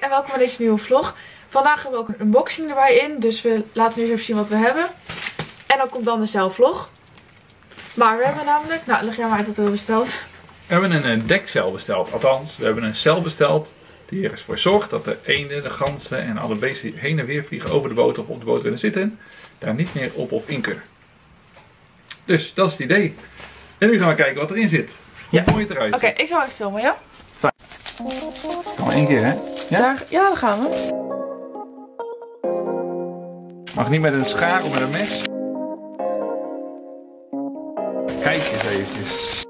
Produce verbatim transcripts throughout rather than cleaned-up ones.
en welkom bij deze nieuwe vlog. Vandaag hebben we ook een unboxing erbij in, dus we laten nu eens even zien wat we hebben. En dan komt dan de zeilvlog. Maar we hebben namelijk, nou leg jij maar uit wat we hebben besteld. We hebben een dekzeil besteld, althans we hebben een zeil besteld die ervoor zorgt dat de eenden, de ganzen en alle beesten die heen en weer vliegen over de boot of op de boot willen zitten, daar niet meer op of in kunnen. Dus dat is het idee. En nu gaan we kijken wat erin zit. Hoe Ja. mooi het eruit ziet. Oké, ik zal even filmen, ja? Fijn. Kan maar één keer, hè? Ja? Daar, ja, daar gaan we. Mag niet met een schaar of met een mes. Kijk eens eventjes.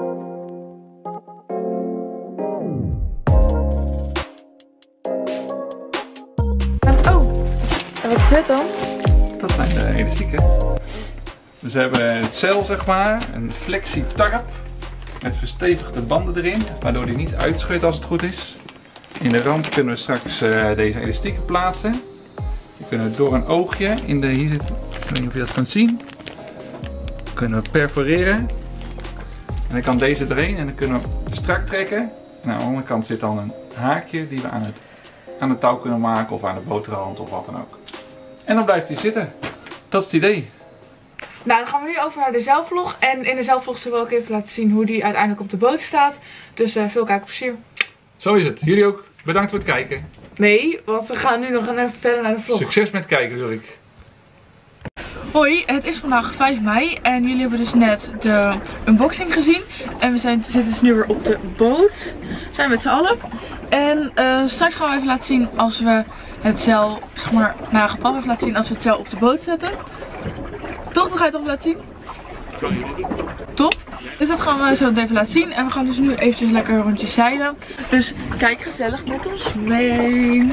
Oh, en wat is dit dan? Dat zijn de elastieken. Dus we hebben het zeil, zeg maar, een flexi-tarp met verstevigde banden erin, waardoor die niet uitscheurt als het goed is. In de rand kunnen we straks uh, deze elastieken plaatsen. Die kunnen we door een oogje in de, hier zit, ik weet niet of je dat kunt zien, kunnen we perforeren. En dan kan deze erin en dan kunnen we strak trekken. En aan de andere kant zit dan een haakje die we aan het, aan het touw kunnen maken of aan de boterhand of wat dan ook. En dan blijft hij zitten. Dat is het idee. Nou, dan gaan we nu over naar de zeilvlog. En in de zeilvlog zullen we ook even laten zien hoe die uiteindelijk op de boot staat. Dus uh, veel kijkplezier. Zo is het. Jullie ook bedankt voor het kijken. Nee, want we gaan nu nog even verder naar de vlog. Succes met kijken, wil ik. Hoi, het is vandaag vijf mei en jullie hebben dus net de unboxing gezien. En we zijn, zitten dus nu weer op de boot. We zijn met z'n allen. En uh, straks gaan we even laten zien als we het zeil, zeg maar, nou gepap even laten zien als we het zeil op de boot zetten. Toch, dan ga je het toch laten zien? Top. Dus dat gaan we zo even laten zien. En we gaan dus nu eventjes lekker een rondje zeilen. Dus kijk gezellig met ons mee.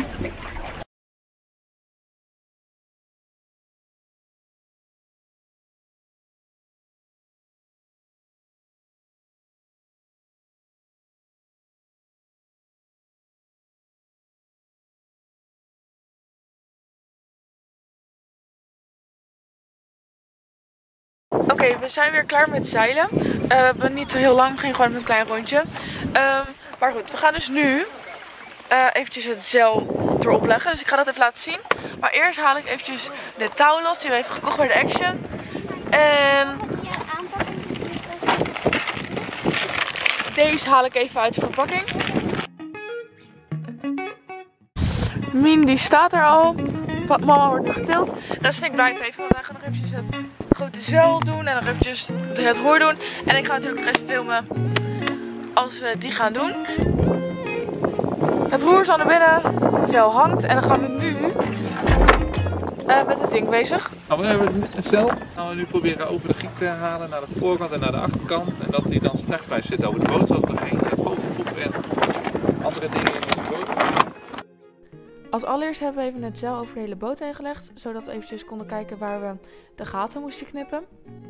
Oké, okay, we zijn weer klaar met zeilen. Uh, we hebben niet zo heel lang, we gingen gewoon even een klein rondje. Um, maar goed, we gaan dus nu uh, eventjes het zeil erop leggen. Dus ik ga dat even laten zien. Maar eerst haal ik eventjes de touw los die we hebben gekocht bij de Action. En deze haal ik even uit de verpakking. Mien die staat er al. Mama wordt nog getild. Dus ik blijf even, want wij gaan nog eventjes het grote zeil doen en nog eventjes het roer doen. En ik ga natuurlijk nog even filmen als we die gaan doen. Het roer is al naar binnen, het zeil hangt en dan gaan we nu uh, met het ding bezig. Nou, we hebben het zeil. Gaan we nu proberen over de giek te halen naar de voorkant en naar de achterkant. En dat die dan strak blijft zitten over de boot, zodat er geen vogelpoep en andere dingen in de boot komen. Als allereerst hebben we even het zeil over de hele boot heen gelegd, zodat we eventjes konden kijken waar we de gaten moesten knippen.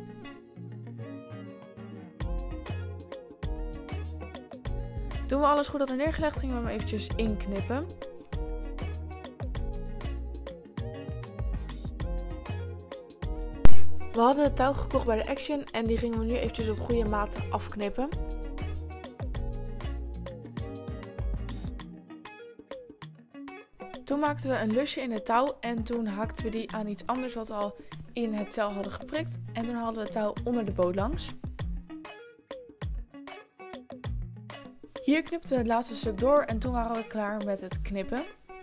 Toen we alles goed hadden neergelegd, gingen we hem eventjes inknippen. We hadden het touw gekocht bij de Action en die gingen we nu eventjes op goede maat afknippen. Toen maakten we een lusje in het touw en toen haakten we die aan iets anders wat we al in het zeil hadden geprikt. En toen haalden we het touw onder de boot langs. Hier knipten we het laatste stuk door en toen waren we klaar met het knippen.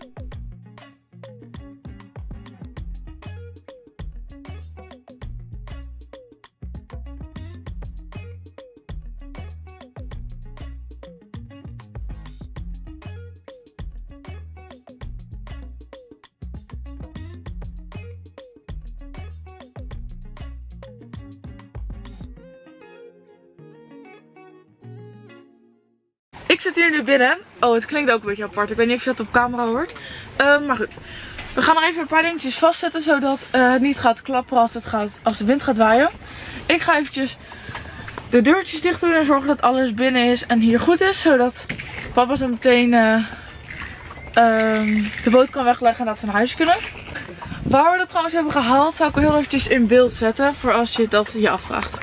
Ik zit hier nu binnen. Oh, het klinkt ook een beetje apart. Ik weet niet of je dat op camera hoort. Uh, maar goed. We gaan nog even een paar dingetjes vastzetten. Zodat uh, het niet gaat klapperen als, het gaat, als de wind gaat waaien. Ik ga eventjes de deurtjes dicht doen. En zorgen dat alles binnen is en hier goed is. Zodat papa zo meteen uh, uh, de boot kan wegleggen en dat we naar huis kunnen. Waar we dat trouwens hebben gehaald, zou ik heel eventjes in beeld zetten. Voor als je dat je afvraagt.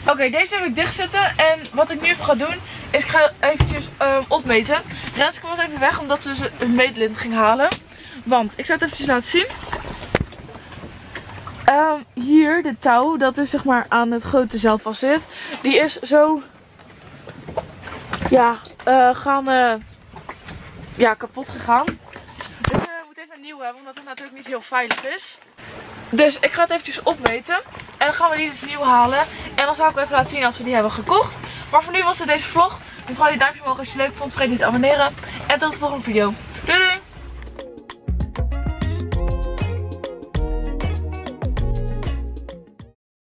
Oké, okay, deze heb ik dicht zitten. En wat ik nu even ga doen, is ik ga eventjes um, opmeten. Renske was even weg, omdat ze het meetlint ging halen. Want, ik zal het eventjes laten zien. Um, hier, de touw, dat is zeg maar aan het grote zeil vast zit. Die is zo, ja, uh, gaan, uh, ja, kapot gegaan. Dus uh, we moeten even een nieuw hebben, omdat het natuurlijk niet heel veilig is. Dus ik ga het eventjes opmeten. En dan gaan we die dus nieuw halen. En dan zal ik even laten zien als we die hebben gekocht. Maar voor nu was het deze vlog. Doe vooral je duimpje omhoog als je het leuk vond. Vergeet niet te abonneren. En tot de volgende video. Doei doei!